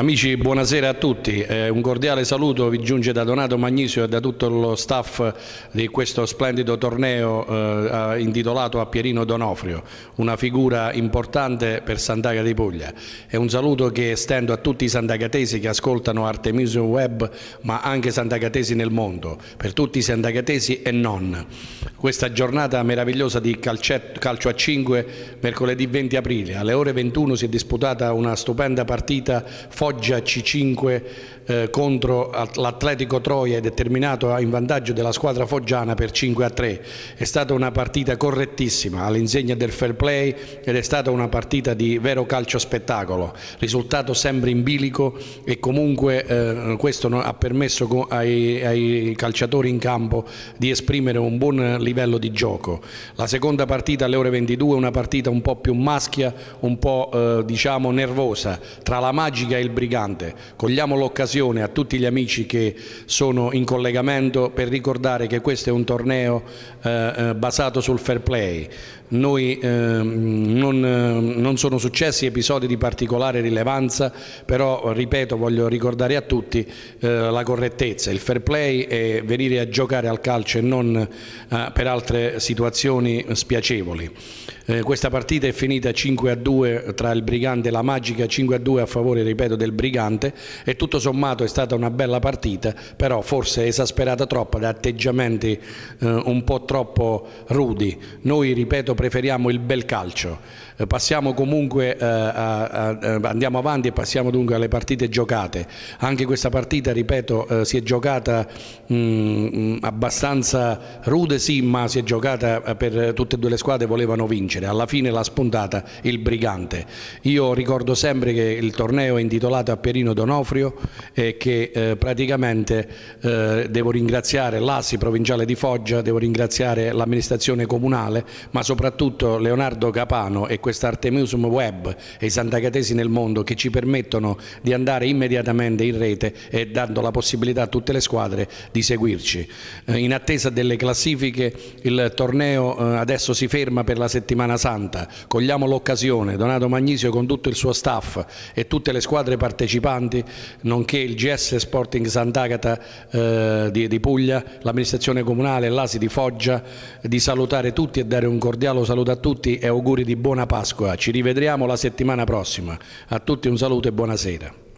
Amici, buonasera a tutti. Un cordiale saluto vi giunge da Donato Magnisio e da tutto lo staff di questo splendido torneo intitolato a Pierino D'Onofrio, una figura importante per Sant'Agata di Puglia. È un saluto che estendo a tutti i sant'agatesi che ascoltano Arte Music Web, ma anche sant'agatesi nel mondo, per tutti i sant'agatesi e non. Questa giornata meravigliosa di calcio a 5, mercoledì 20 aprile, alle ore 21 si è disputata una stupenda partita Foggia C5 contro l'Atletico Troia ed è terminato in vantaggio della squadra foggiana per 5-3. È stata una partita correttissima all'insegna del fair play ed è stata una partita di vero calcio spettacolo, risultato sempre in bilico e comunque questo ha permesso ai calciatori in campo di esprimere un buon livello di gioco. La seconda partita alle ore 22 è una partita un po' più maschia, un po' diciamo nervosa tra la Magica e il Brigante. Cogliamo l'occasione a tutti gli amici che sono in collegamento per ricordare che questo è un torneo basato sul fair play. Non sono successi episodi di particolare rilevanza, però ripeto, voglio ricordare a tutti la correttezza, il fair play e venire a giocare al calcio e non per altre situazioni spiacevoli. Questa partita è finita 5-2 tra il Brigante e la Magica, 5-2 a favore, ripeto, del Brigante, e tutto sommato è stata una bella partita, però forse esasperata troppo da atteggiamenti un po' troppo rudi. Noi, ripeto, preferiamo il bel calcio. Passiamo comunque andiamo avanti e passiamo dunque alle partite giocate. Anche questa partita, ripeto, si è giocata abbastanza rude, sì, ma si è giocata per tutte e due le squadre, volevano vincere. Alla fine l'ha spuntata il Brigante. Io ricordo sempre che il torneo è intitolato a Pierino D'Onofrio e che praticamente devo ringraziare l'ASI provinciale di Foggia, devo ringraziare l'amministrazione comunale, ma soprattutto Leonardo Capano e questa Arte Music Web e i sant'agatesi nel mondo che ci permettono di andare immediatamente in rete e dando la possibilità a tutte le squadre di seguirci. In attesa delle classifiche il torneo adesso si ferma per la settimana santa. Cogliamo l'occasione, Donato Magnisio con tutto il suo staff e tutte le squadre partecipanti, nonché il GS Sporting Sant'Agata di Puglia, l'amministrazione comunale e l'ASI di Foggia, di salutare tutti e dare un cordiale saluto a tutti e auguri di buona Pasqua. Ci rivedremo la settimana prossima. A tutti un saluto e buonasera.